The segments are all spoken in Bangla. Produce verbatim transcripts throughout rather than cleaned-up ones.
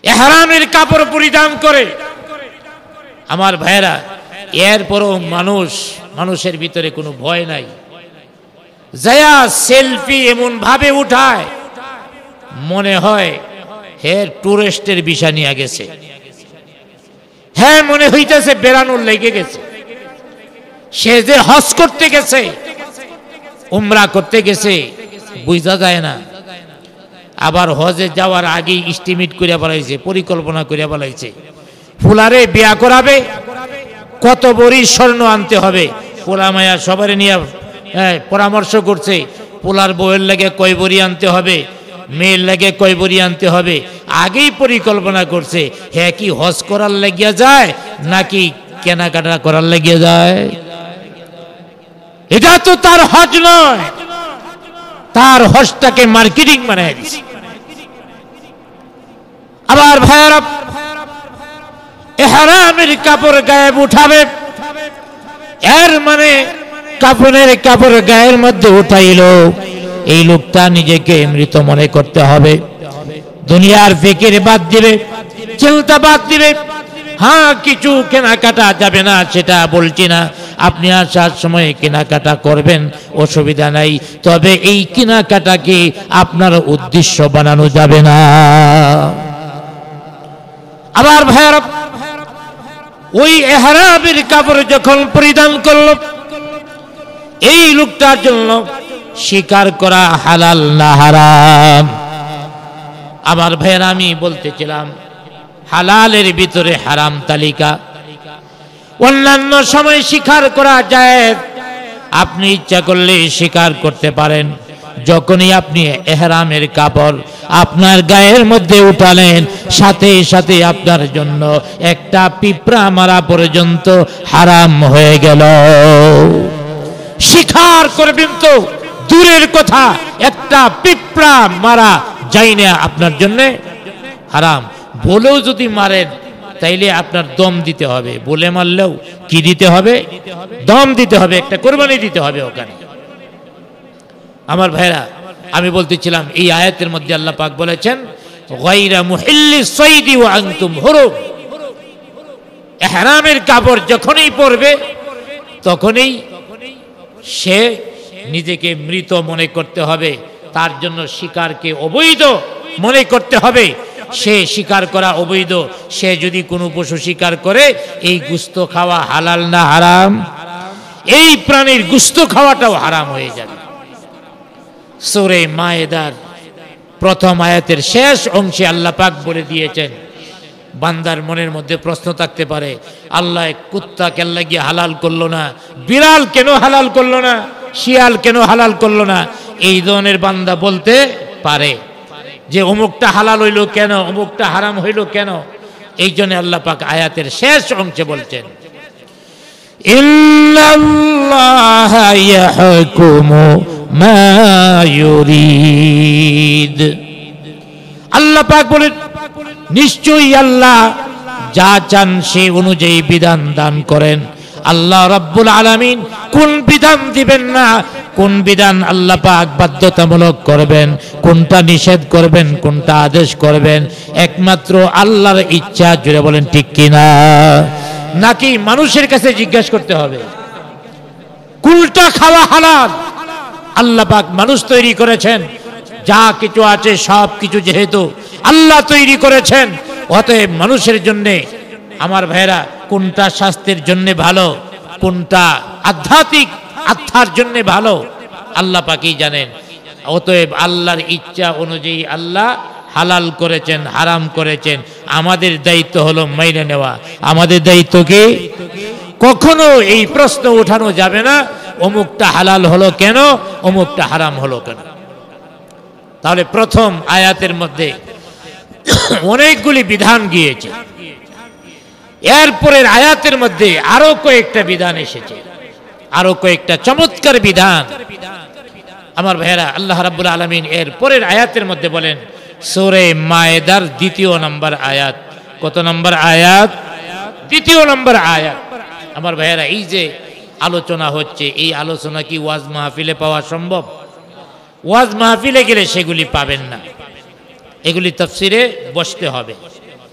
ইহরামের কাপড় পরিধান করে। আমার ভাইরা, এরপরও মানুষ মানুষের ভিতরে কোনো ভয় নাই, যায়া সেলফি এমন ভাবে উঠায় মনে হয় হে টুরিস্টের ভিসা নিয়ে গেছে, হ্যাঁ মনে হইতেছে বেড়ানোর লেগে গেছে, সে যে হজ করতে গেছে, উমরা করতে গেছে, বুঝা যায় না। আবার হজে যাওয়ার আগেই ইস্টিমেট করে বলাইছে, পরিকল্পনা করে বলাইছে, ফুলারে বিয়া করাবে, কত বড়ি স্বর্ণ আনতে হবে। পোলা মায়া সবার নিয়ে পরামর্শ করছে, পোলার বউয়ের লাগে কয় বড়ি আনতে হবে, মেয়ের লাগে কয় বড়ি আনতে হবে, আগেই পরিকল্পনা করছে। হ্যাঁ, কি হজ করার লাগিয়া যায় নাকি কেনাকাটা করার লাগিয়া যায়? এটা তো তার হজ নয়, তার হজটাকে মার্কেটিং বানায় দিছে। আবার ভাইয়ারা, ইহরামের কাপড় গায়ে উঠাবে, এর মানে কাপড়ের কাপড় গায়ের মধ্যে উঠাইল, এই লোকটা নিজেকে মৃত মনে করতে হবে, দুনিয়ার ফিকির বাদ দিবে, চিন্তা বাদ দিবে। হ্যাঁ, কিছু কেনাকাটা যাবে না সেটা বলছি না, আপনি আসার সময় কেনাকাটা করবেন, অসুবিধা নাই, তবে এই কেনাকাটাকে আপনার উদ্দেশ্য বানানো যাবে না। আবার ভাইয়ারা, ওই ইহরামের কাপড় যখন পরিধান করল, এই লোকটার জন্য শিকার করা হালাল না হারাম? আমার ভাইয়ারা, আমি বলতেছিলাম হালালের ভিতরে হারাম তালিকা। অন্যান্য সময় শিকার করা যায়, আপনি ইচ্ছা করলে শিকার করতে পারেন। যখনই আপনি ইহরামের কাপড় আপনার গায়ের মধ্যে উঠালেন, সাথে সাথে আপনার জন্য একটা পিঁপড়া মারা পর্যন্ত হারাম হয়ে গেল। শিকার করবেন তো দূরের কথা, একটা পিঁপড়া মারা যায় না আপনার জন্য হারাম। বলেও যদি মারেন তাইলে আপনার দম দিতে হবে, বলে মারলেও কি দিতে হবে? দম দিতে হবে, একটা কোরবানি দিতে হবে ওখানে। আমার ভাইরা, আমি বলতেছিলাম এই আয়াতের মধ্যে আল্লাহ পাক বলেছেন গায়রা মুহিল্লিস সাইদি ওয়া আনতুম হুরুম। ইহরামের কাপড় যখনই পরবে তখনই সে নিজেকে মৃত মনে করতে হবে, তার জন্য শিকারকে অবৈধ মনে করতে হবে। সে শিকার করা অবৈধ, সে যদি কোনো পশু শিকার করে, এই গোশত খাওয়া হালাল না হারাম? এই প্রাণীর গোশত খাওয়াটাও হারাম হয়ে যাবে। সূরা মায়েদার প্রথম আয়াতের শেষ অংশে আল্লাহ পাক বলে দিয়েছেন, বান্দার মনের মধ্যে প্রশ্ন থাকতে পারে, আল্লাহ কুত্তা কেন লাগিয়ে হালাল করলো না, বিড়াল কেন হালাল করলো না, শিয়াল কেন হালাল করলো না? এই ধরনের বান্দা বলতে পারে যে অমুকটা হালাল হইল কেন, অমুকটা হারাম হইল কেন? এই জন্য আল্লাহ পাক আয়াতের শেষ অংশে বলছেন ইন্নাল্লাহা ইয়াহকুমু মা ইউরিদ। আল্লাহ পাক বলেন নিশ্চয়ই আল্লাহ যা চান সে অনুযায়ী বিধান দান করেন। আল্লাহ রাব্বুল আলামিন কোন বিধান দিবেন না, কোন বিধান আল্লাহ পাক বাধ্যতামূলক করবেন, কোনটা নিষেধ করবেন, কোনটা আদেশ করবেন, একমাত্র আল্লাহর ইচ্ছা। জুড়ে বলেন ঠিক কিনা? নাকি মানুষের কাছে জিজ্ঞাসা করতে হবে কোনটা খাওয়া হালাল? আল্লাহ পাক মানুষ তৈরি করেছেন, যা কিছু আছে সব কিছু যেহেতু আল্লাহ তৈরি করেছেন, অতএব মানুষের জন্য আমার ভাইরা কোনটা স্বাস্থ্যের জন্য ভালো, কোনটা আধ্যাত্মিক আত্মার জন্য ভালো, আল্লাহ পাকই জানেন। অতএব আল্লাহর ইচ্ছা অনুযায়ী আল্লাহ হালাল করেছেন, হারাম করেছেন। আমাদের দায়িত্ব হলো মেনে নেওয়া। আমাদের দায়িত্ব কি? কখনো এই প্রশ্ন উঠানো যাবে না অমুকটা হালাল হলো কেন, অমুকটা হারাম হলো কেন। তাহলে প্রথম আয়াতের মধ্যে অনেকগুলি বিধান গিয়েছে, এরপরের আয়াতের মধ্যে আরো কয়েকটা বিধান এসেছে, আরো কয়েকটা চমৎকার বিধান। আমার ভাইয়েরা, আল্লাহ রাব্বুল আলামিন এর পরের আয়াতের মধ্যে বলেন, সূরা মায়েদার দ্বিতীয় নম্বর আয়াত। কত নম্বর আয়াত? দ্বিতীয় নম্বর আয়াত। আমার ভাইয়েরা, এই যে আলোচনা হচ্ছে, এই আলোচনা কি ওয়াজ মাহফিলে পাওয়া সম্ভব? ওয়াজ মাহফিলে গেলে সেগুলি পাবেন না, এগুলি তাফসিরে বসতে হবে।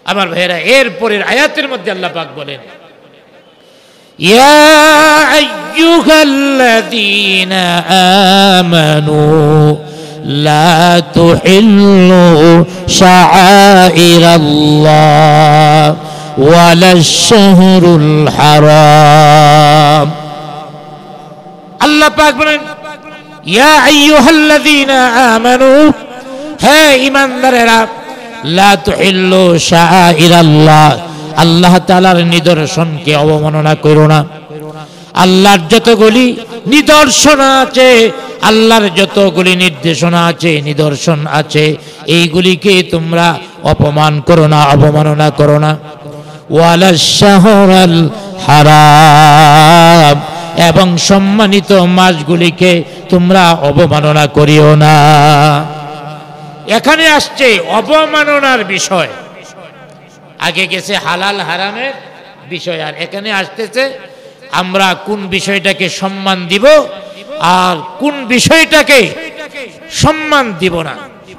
আমার ভাইয়েরা, এর পরের আয়াতের মধ্যে আল্লাহ পাক বলেন, ইয়া আইয়ুহাল্লাযীনা আমানু লা তুহিল্লু শাআইরাল্লাহ ওয়ালাশ শাহরুল হারাম। আল্লাহ পাক বলেন, ইয়া আইয়ুহাল্লাযীনা আমানু, হে ঈমানদারেরা, লা তুহিল্লু শাআইরাল্লাহ, আল্লাহ তাআলার নিদর্শনকে অবমাননা করো না। আল্লাহর যতগুলি নিদর্শন আছে, আল্লাহর যতগুলি নির্দেশনা আছে, নিদর্শন আছে, এইগুলিকে তোমরা অপমান করো না, অবমাননা করো না। ওয়ালাশ শাহরুল হারাম, এবং সম্মানিত মাসগুলিকে তোমরা অবমাননা করিও না। এখানে আসছে অবমাননার বিষয়, আগে গেছে হালাল হারামের বিষয়, আর এখানে আসতেছে আমরা কোন বিষয়টাকে সম্মান দিব আর কোন বিষয়টাকে সম্মান দিব না।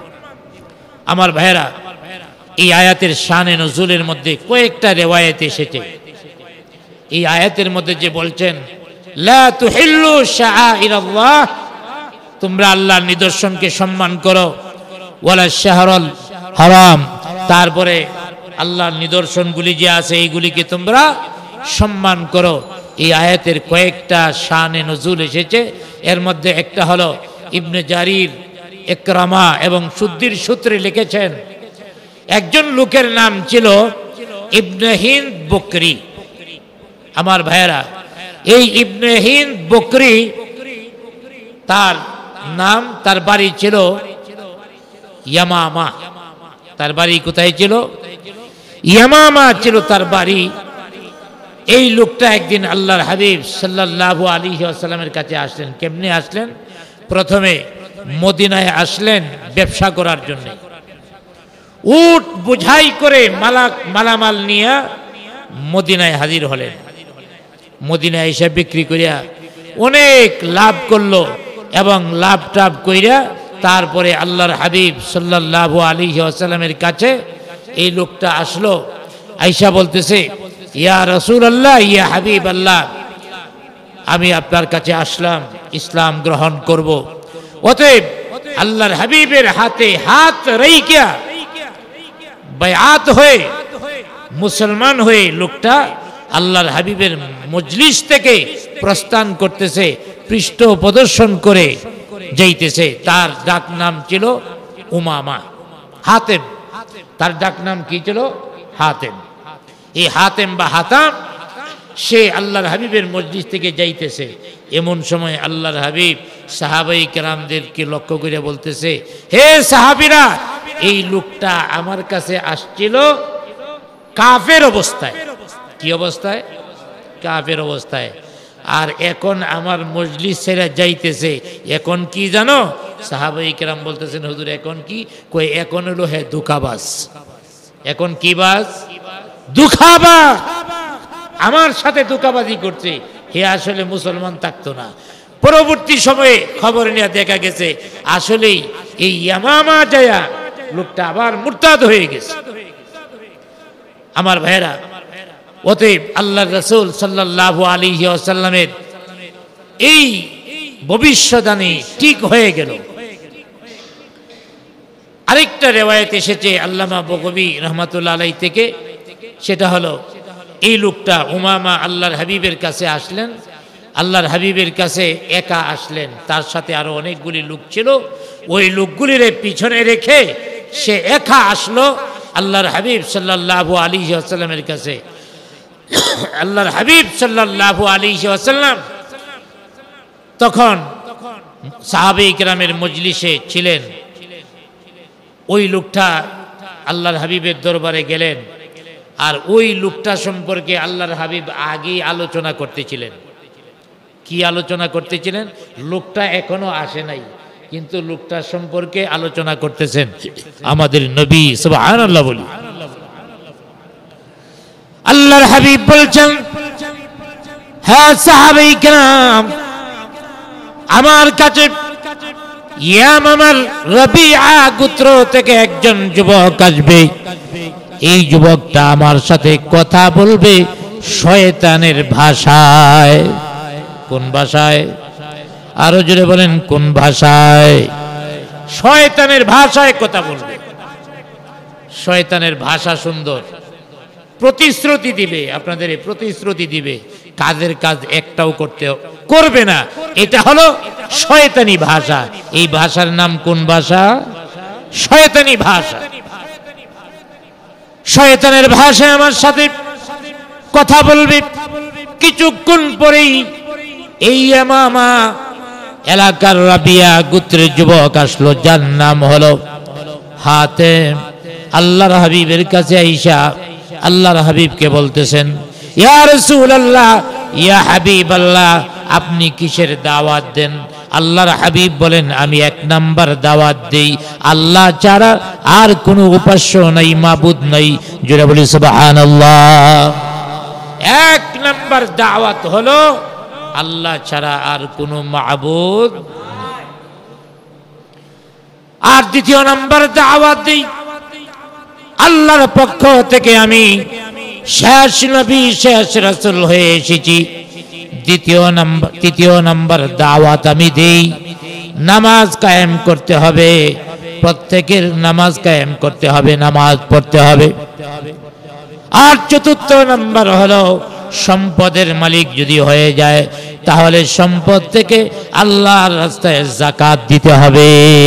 আমার ভাইয়েরা, এই আয়াতের শানে নজুলের মধ্যে কয়েকটা রিওয়ায়াত এসেছে। এই আয়াতের মধ্যে যে বলছেন লা তুহিল্লু শাআইরাল্লাহ, তোমরা আল্লাহর নিদর্শনকে সম্মান করো, ওয়ালা শাহরুল হারাম, তারপরে আল্লাহর নিদর্শনগুলি যে আছে এইগুলিকে তোমরা সম্মান করো। এই আয়াতের কয়েকটা শানে নজুল এসেছে। এর মধ্যে একটা হলো ইবনে জারির, ইকরামা এবং সুদ্দির সূত্রে লিখেছেন, একজন লোকের নাম ছিল ইবনে হিন্দ বকরি। আমার ভাইয়েরা, এই ইবনে হিন্দ বকরি, তার নাম, তার বাড়ি ছিল ইয়ামামা। তার বাড়ি কোথায় ছিল? ইয়ামামা ছিল তার বাড়ি। এই লোকটা একদিন আল্লাহর হাবিব সাল্লাল্লাহু আলাইহি ওয়াসাল্লামের কাছে আসলেন। কেমনে আসলেন? প্রথমে মদিনায় আসলেন ব্যবসা করার জন্য। উট বোঝাই করে মালা মালামাল নিয়ে মদিনায় হাজির হলেন। মদিনায় এসে বিক্রি করিয়া অনেক লাভ করলো, এবং লাভ টাভ কইরা তারপরে আল্লাহর হাবিব সাল্লাল্লাহু আলাইহি ওয়াসাল্লামের কাছে এই লোকটা আসলো। আয়েশা বলতেছে, ইয়া রাসূলুল্লাহ, ইয়া হাবিব আল্লাহ, আমি আপনার কাছে আসলাম ইসলাম গ্রহণ করব। অতএব আল্লাহর হাবিবের হাতে হাত রাইখা বায়াত হয়ে মুসলমান হয়ে লোকটা আল্লাহর হাবিবের মজলিস থেকে প্রস্থান করতেছে, পৃষ্ঠ প্রদর্শন করে যাইতেছে। তার ডাক নাম ছিল উমামা, হাতেম। তার ডাক নাম কি ছিল? হাতেম। এই হাতেম বা হাতাম, সে আল্লাহর হাবিবের মজলিস থেকে যাইতেছে। এমন সময় আল্লাহর হাবিব সাহাবাই কেরামদেরকে লক্ষ্য করে বলতেছে, হে সাহাবীরা, এই লোকটা আমার কাছে আসছিল কাফের অবস্থায়। কি অবস্থায়? কাফের অবস্থায়। আর এখন আমার মজলিস ছেড়ে যাইতেছে। এখন কি জানো? সাহাবাই কেরাম বলতেছেন, হুজুর এখন কি? কই এখন হলো হে দুঃখাবাজ। এখন কি বাজ? দুঃখাবাজ। আমার সাথে দুঃখাবাজি করছে। হে আসলে মুসলমান থাকতো না। পরবর্তী সময়ে খবর নিয়ে দেখা গেছে আসলেই এই ইয়ামামা জায়া লোকটা আবার মুরতাদ হয়ে গেছে। আমার ভাইরা, অতএব আল্লাহর রাসূল সাল্লাল্লাহু আলাইহি ওয়াসাল্লামের এই ভবিষ্যদ্বাণী ঠিক হয়ে গেল। আরেকটা রিওয়ায়াত এসেছে আল্লামা বগবী রাহমাতুল্লাহ আলাইহি থেকে, সেটা হলো এই লোকটা উমামা আল্লাহর হাবিবের কাছে আসলেন। আল্লাহর হাবিবের কাছে একা আসলেন, তার সাথে আরো অনেকগুলি লোক ছিল। ওই লোকগুলির পিছনে রেখে সে একা আসলো আল্লাহর হাবিব সাল্লাল্লাহু আলাইহি ওয়াসাল্লামের কাছে। আল্লাহর হাবিব সাল্লাল্লাহু আলাইহি ওয়াসাল্লাম তখন সাহাবায়ে কেরামের মজলিসে ছিলেন। ওই লোকটা আল্লাহর হাবিবের দরবারে গেলেন, আর ওই লোকটা সম্পর্কে আল্লাহর হাবিব আগেই আলোচনা করতেছিলেন। কি আলোচনা করতেছিলেন? লোকটা এখনো আসে নাই, কিন্তু লোকটা সম্পর্কে আলোচনা করতেছেন আমাদের নবী। সুবহানাল্লাহ বলি। আল্লাহর হাবিব বলছেন, হ্যাঁ সাহাবায়ে কেরাম, আমার কাছে ইয়ামামার রবিআ গোত্র থেকে একজন যুবক আসবে। এই যুবকটা আমার সাথে কথা বলবে শয়তানের ভাষায়। কোন ভাষায়? আরো জোরে বলেন, কোন ভাষায়? শয়তানের ভাষায় কথা বলবে। শয়তানের ভাষা সুন্দর, প্রতিশ্রুতি দিবে, আপনাদের এই প্রতিশ্রুতি দিবে, কাজের কাজ একটাও করতে করবে না। এটা হলো শয়তানি ভাষা। এই ভাষার নাম কোন ভাষা? শয়তানি ভাষা। শয়তানের ভাষায় আমার সাথে কথা বলবে। কিছুক্ষণ পরেই এই ইয়ামামা এলাকার রাবিয়া গোত্রের যুবক আসলো, যার নাম হলো হাতেম। আল্লাহর হাবিবের কাছে আইসা আল্লাহর হাবিবকে বলতেছেন, ইয়া রাসূলুল্লাহ, ইয়া হাবিবাল্লাহ, আপনি কিসের দাওয়াত দেন? আল্লাহর হাবিব বলেন, আমি এক নাম্বার দাওয়াত দেই, আল্লাহ ছাড়া আর কোনো উপাস্য নাই, মাবুদ নাই। জোরে বলি সুবহানাল্লাহ। এক নাম্বার দাওয়াত হলো আল্লাহ ছাড়া আর কোনো মাবুদ। আর দ্বিতীয় নাম্বার দাওয়াত দেই, আল্লাহর পক্ষ থেকে আমি শেষ নবী শেষ রাসূল হয়ে এসেছি। দ্বিতীয় নাম্বার তৃতীয় নাম্বার দাওয়াত আমি দেই, নামাজ কায়েম করতে হবে, প্রত্যেকের নামাজ কায়েম করতে হবে, নামাজ পড়তে হবে। আর চতুর্থ নাম্বার হলো সম্পদের মালিক যদি হয়ে যায় তাহলে সম্পদ থেকে আল্লাহর রাস্তায় যাকাত দিতে হবে।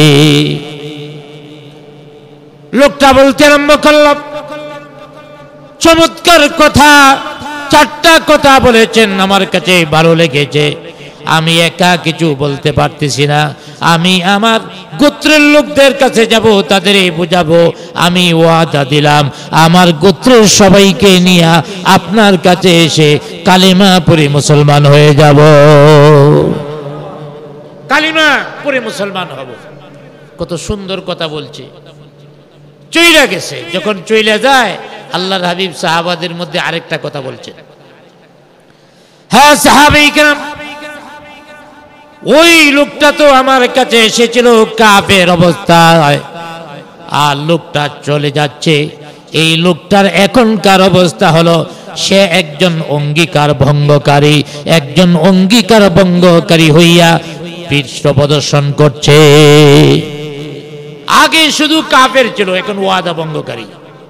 লোকটা বলতে আরম্ভ করল, চমৎকার কথা, চারটা কথা বলেছেন, আমার কাছে ভালো লেগেছে। আমি একা কিছু বলতে পারতেছি না, আমি আমার গোত্রের লোকদের কাছে যাব, তাদের বুঝাবো। আমি ওয়াদা দিলাম আমার গোত্রের সবাইকে নিয়ে আপনার কাছে এসে কালিমা পড়ে মুসলমান হয়ে যাব, কালিমা পড়ে মুসলমান হব। কত সুন্দর কথা বলছে। চইলা গেছে, যখন চইলা যায় আল্লাহর হাবিব সাহাবাদের মধ্যে আরেকটা কথা বলছেন, হ্যাঁ সাহাবায়ে কেরাম, ওই লোকটা তো আমার কাছে এসেছিল কাফের অবস্থায়, আর লোকটা চলে যাচ্ছে। এই লোকটার এখনকার অবস্থা হলো সে একজন অঙ্গীকার ভঙ্গকারী, একজন অঙ্গীকার ভঙ্গকারী হইয়া পৃষ্ঠ প্রদর্শন করছে। আগে শুধু কাফের ছিল, এখন ওয়াদা ভঙ্গকারী।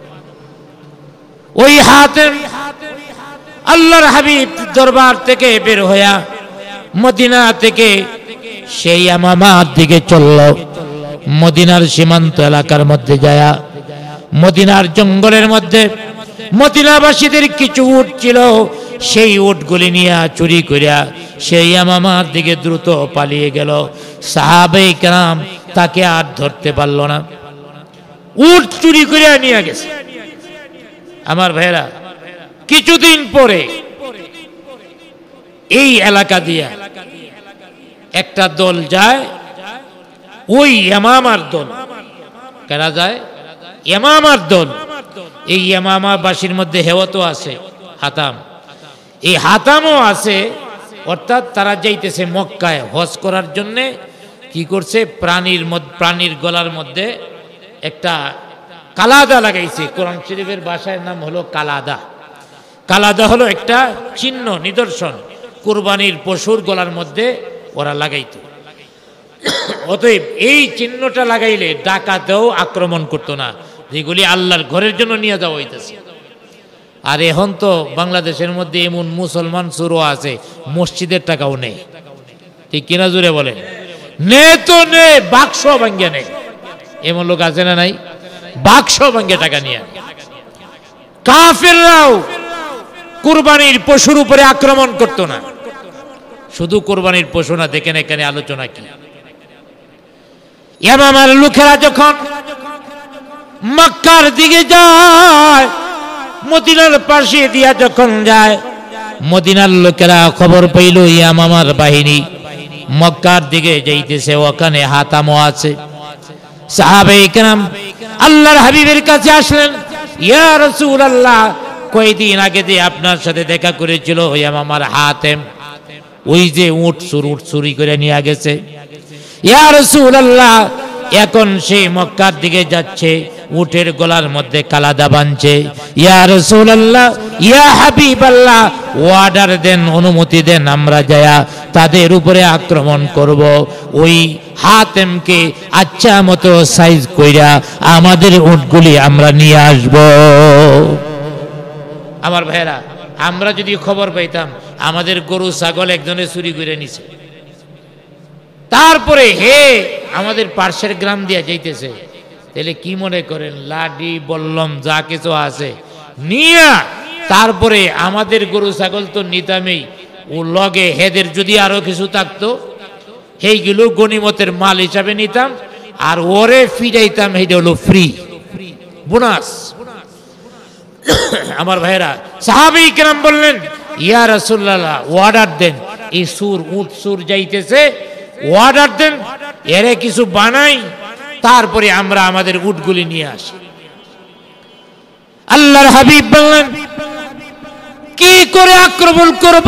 ওই হাতেম আল্লাহর হাবিব দরবার থেকে বের হইয়া মদিনা থেকে সেই ইয়ামামার দিকে চলল। মদিনার সীমান্ত এলাকার মধ্যে যায়া, মদিনার জঙ্গলের মধ্যে মদিনাবাসীদের কিছু উট ছিল, সেই উটগুলি নিয়ে চুরি করিয়া সেই ইয়ামামার দিকে দ্রুত পালিয়ে গেল। সাহাবায়ে কেরাম তাকে আর ধরতে পারল না, উট চুরি করিয়া নিয়ে গেছে। আমার ভাইরা, কিছুদিন পরে এই এলাকা দিয়া একটা দল যায়, ওই ইয়ামামার দল। কারা যায়? ইয়ামামার দল। এই ইয়ামামাবাসীর মধ্যে হেওয়াতো আছে, হাতাম, এই হাতামও আছে। অর্থাৎ তারা যাইতেছে মক্কায় হজ করার জন্য। কি করছে? প্রাণীর প্রাণীর গলার মধ্যে একটা কালাদা লাগাইছে। কোরআন শরীফের ভাষার নাম হলো কালাদা। কালাদা হলো একটা চিহ্ন, নিদর্শন, কুরবানির পশুর গলার মধ্যে ওরা লাগাইতো। অতএব এই চিহ্নটা লাগাইলে ডাকাতেও আক্রমণ করতো না, যেগুলি আল্লাহর ঘরের জন্য নিয়ে যাওয়া হইতেছে। আর এখন তো বাংলাদেশের মধ্যে এমন মুসলমান শুরু আছে, মসজিদের টাকাও নেই। ঠিক কিনা জুড়ে বলেন? নে তো নে, বাক্স ভাঙ্গে নেই। এমন লোক আছে না নাই? বাক্স ভাঙ্গে টাকা নিয়ে। কাফেররাও কুরবানির পশুর উপরে আক্রমণ করতো না। শুধু কুরবানির পশু না, দেখেন এখানে আলোচনা কি। ইয়ামামার লোকেরা যখন মক্কার দিকে যায়, মদিনার পাশে দিয়া যখন যায়, মদিনার লোকেরা খবর পাইল ইয়ামামার বাহিনী মক্কার দিকে যাইতেছে, ওখানে হাতামও আছে। সাহাবায়ে কেরাম আল্লাহর হাবিবের কাছে আসলেন, ইয়া রাসূলুল্লাহ, কয়েকদিন আগে যে আপনার সাথে দেখা করেছিল ইয়ামামার হাতেম, ওই যে উট চুর উট চুরি করে নিয়ে গেছে। ইয়া রাসূলুল্লাহ, এখন সে মক্কার দিকে যাচ্ছে, উটের গলার মধ্যে কালাদা বাঁধছে। ইয়া রাসূলুল্লাহ, ইয়া হাবিবাল্লাহ, অর্ডার দেন, অনুমতি দেন, আমরা যায়া তাদের উপরে আক্রমণ করব। ওই হাতেমকে আচ্ছা মতো সাইজ কইরা আমাদের উটগুলি আমরা নিয়ে আসব। আমার ভাইরা, আমরা যদি খবর পাইতাম আমাদের গরু ছাগল একজনে চুরি করে নিছে, তারপরে হে আমাদের পার্শ্বের গ্রাম দিয়া যাইতেছে, তাহলে কি মনে করেন? লাডি বললম যা কিছু আছে নিয়া তারপরে আমাদের গরু ছাগল তো নিতামই, ও লগে হেদের যদি আরো কিছু থাকতো সেইগুলো গনিমতের মাল হিসাবে নিতাম, আর ওরে ফিরাইতাম, এইটা হলো ফ্রি বোনাস। আমার ভাইরা, সাহাবী কেরাম বললেন, ইয়া রাসূলুল্লাহ, অর্ডার দেন, এই সুর উট সুর যাইতেছে, অর্ডার দেন, এরে কিছু বানাই, তারপরে আমরা আমাদের উটগুলি নিয়ে আসি। আল্লাহর হাবিব বললেন, কি করে আক্রমণ করব?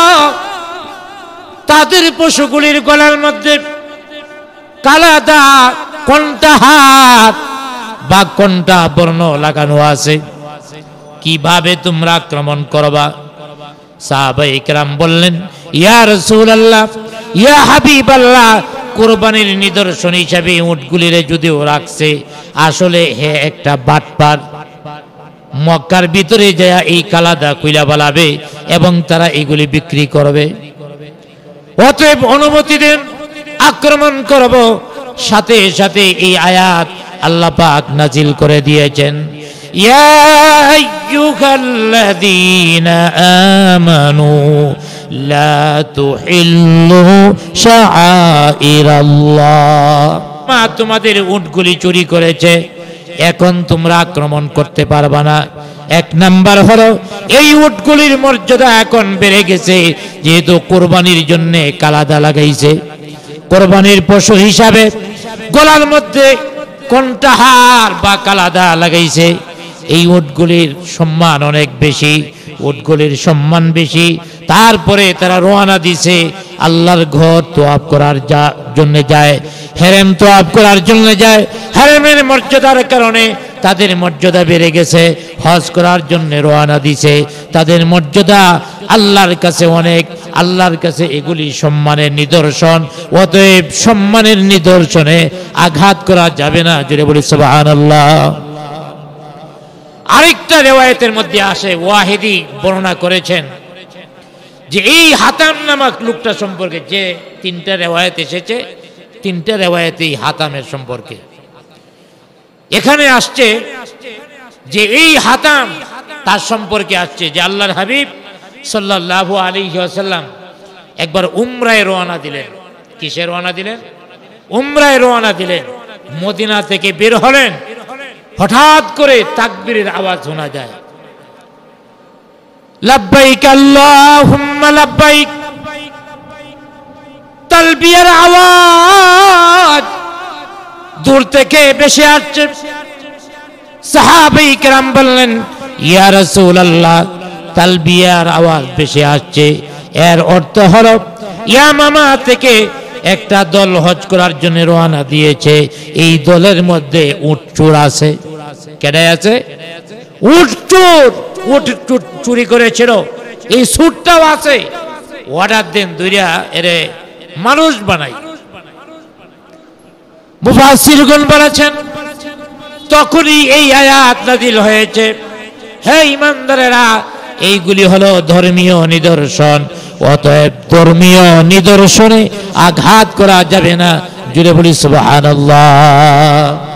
তাদের পশুগুলির গলার মধ্যে কালাদা কোনটা হাত বা কোনটা বর্ণ লাগানো আছে, কিভাবে তোমরা আক্রমণ করবা? সাহাবায়ে কেরাম বললেন, ইয়া রাসূলুল্লাহ, ইয়া হাবিবাল্লাহ, কুরবানির নিদর্শন হিসাবে উটগুলিরে যদিও রাখছে, আসলে হে একটা বাটপার, মক্কার ভিতরে যায় এই কালাদা কইলা বালাবে এবং তারা এগুলি বিক্রি করবে। অতএব অনুমতি দেন, আক্রমণ করব। সাথে সাথে এই আয়াত আল্লাহ পাক নাজিল করে দিয়েছেন, ইয়া আইয়ুহাল্লাযীনা আমানু লা তুহিল্লু শাআইরাল্লাহ। মা তোমাদের উটগুলি চুরি করেছে, এখন তোমরা আক্রমণ করতে পারবা না। এক নাম্বার হলো এই উটগুলির মর্যাদা এখন বেড়ে গেছে, যেহেতু কোরবানির জন্য কালাদা লাগাইছে, কোরবানির পশু হিসাবে গলার মধ্যে কোনটা হার বা কালাদা লাগাইছে, এই উটগুলির সম্মান অনেক বেশি, উটগুলির সম্মান বেশি। তারপরে তারা রওনা দিছে, আল্লাহর ঘর তোয়াফ করার জন্য যায়, হেরেম তোয়াফ করার জন্য যায়। হেরেমের মর্যাদার কারণে তাদের মর্যাদা বেড়ে গেছে, হজ করার জন্য রওনা দিছে, তাদের মর্যাদা আল্লাহর কাছে অনেক, আল্লাহর কাছে এগুলি সম্মানের নিদর্শন। অতএব সম্মানের নিদর্শনে আঘাত করা যাবে না। জোরে বলি সুবহানাল্লাহ। আরেকটা রিওয়ায়াতের মধ্যে আসে, ওয়াহিদি বর্ণনা করেছেন যে এই হাতাম নামক লোকটা সম্পর্কে, যে তিনটা রিওয়ায়াত এসেছে, তিনটা রিওয়ায়াতেই হাতামের সম্পর্কে। এখানে আসছে যে এই হাতাম তার সম্পর্কে আসছে যে আল্লাহর হাবিব সাল্লাল্লাহু আলাইহি ওয়াসাল্লাম একবার উমরায় রওনা দিলেন। কিসে রওনা দিলেন? উমরায় রওনা দিলেন। মদিনা থেকে বের হলেন, হঠাৎ করে তাকবীরের আওয়াজ শোনা যায়, লাব্বাইক আল্লাহুম্মা লাব্বাইক, তালবিয়ার আওয়াজ দূর থেকে বেশি আসছে। সাহাবায়ে কেরাম বললেন, ইয়া রাসূলুল্লাহ, তালবিয়ার আওয়াজ বেশি আসছে, এর অর্থ হলো ইয়ামামা থেকে একটা দল হজ করার জন্য রওনা দিয়েছে, এই দলের মধ্যে উট চোর আছে। কেডা আছে? উট চোর, উট চুরি করেছিল, এই সুরটাও আছে। অর্ডার দেন, দুইরা এরে মানুষ বানাই। মুফাসসিরগণ বলেছেন, তখনই এই আয়াত নাযিল হয়েছে, হে ঈমানদারেরা, এইগুলি হলো ধর্মীয় নিদর্শন, অতএব ধর্মীয় নিদর্শনে আঘাত করা যাবে না। জুড়ে বলি সুবহানাল্লাহ।